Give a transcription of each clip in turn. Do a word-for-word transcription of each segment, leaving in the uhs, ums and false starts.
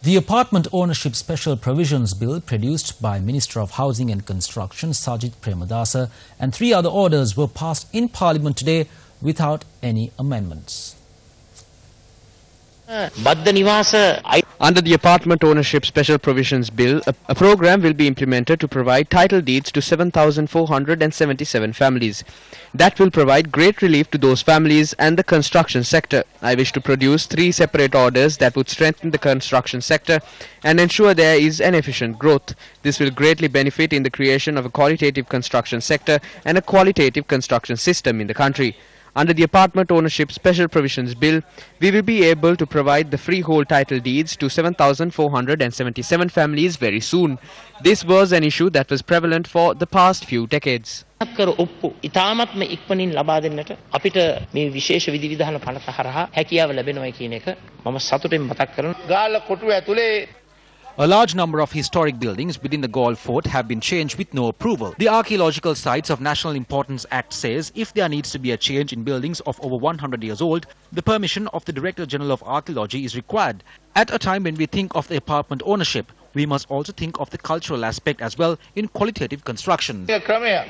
The Apartment Ownership Special Provisions Bill, produced by Minister of Housing and Construction Sajid Premadasa, and three other orders were passed in Parliament today without any amendments. Under the Apartment Ownership Special Provisions Bill, a, a program will be implemented to provide title deeds to seven thousand four hundred seventy-seven families. That will provide great relief to those families and the construction sector. I wish to produce three separate orders that would strengthen the construction sector and ensure there is an efficient growth. This will greatly benefit in the creation of a qualitative construction sector and a qualitative construction system in the country. Under the Apartment Ownership Special Provisions Bill, we will be able to provide the freehold title deeds to seven thousand four hundred seventy-seven families very soon. This was an issue that was prevalent for the past few decades. ඉතාමත්ම ඉක්මනින් ලබා දෙන්නට අපිට මේ විශේෂ විධි විධාන පනත හරහා හැකියාව ලැබෙනවා කියන එක මම සතුටින් මතක් කරනවා. ගාල්ල කොටුව ඇතුලේ A large number of historic buildings within the Galle Fort have been changed with no approval. The Archaeological Sites of National Importance Act says if there needs to be a change in buildings of over one hundred years old, the permission of the Director General of Archaeology is required. At a time when we think of the apartment ownership, we must also think of the cultural aspect as well in qualitative construction. The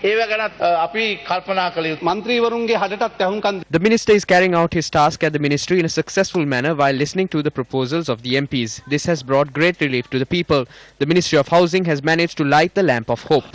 Minister is carrying out his task at the Ministry in a successful manner while listening to the proposals of the M Ps. This has brought great relief to the people. The Ministry of Housing has managed to light the lamp of hope.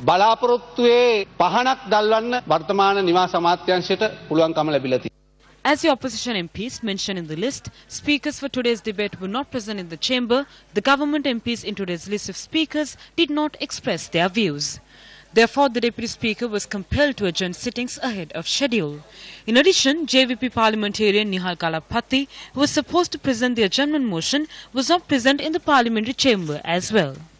As the opposition M Ps mentioned in the list, speakers for today's debate were not present in the chamber. The government M Ps in today's list of speakers did not express their views. Therefore, the Deputy Speaker was compelled to adjourn sittings ahead of schedule. In addition, J V P parliamentarian Nihal Kalapatti, who was supposed to present the adjournment motion, was not present in the parliamentary chamber as well.